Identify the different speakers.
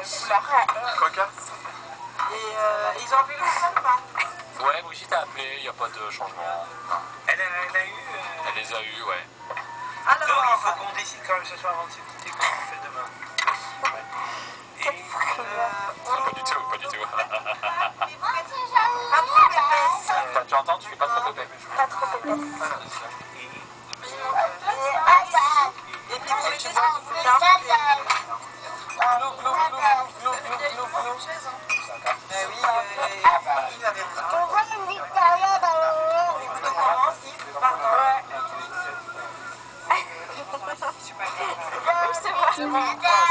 Speaker 1: couleur.
Speaker 2: Coca.
Speaker 1: Et ils ont appelé le copain ou pas?
Speaker 2: Ouais, Brigitte a appelé, il n'y a pas de changement.
Speaker 3: Elle a eu.
Speaker 2: Elle les a eus, ouais.
Speaker 1: Alors,
Speaker 3: Donc il faut qu'on décide quand même ce soir avant de se quitter comment on fait demain. Ouais. Et
Speaker 2: Pas du tout, pas du tout.
Speaker 1: pas trop d'épaisse.
Speaker 2: Tu entends, tu fais pas trop de bébé.
Speaker 4: Pas trop d'épaisse.
Speaker 1: Et puis vous mettez ce que vous voulez.
Speaker 2: Glou, glou, glou, glou, glou, glou, glou.
Speaker 1: Oui, il va bien.
Speaker 4: On voit une Victoria dans le
Speaker 1: Écoute, on commence, Yves. Pardon.
Speaker 4: Oui, c'est vrai.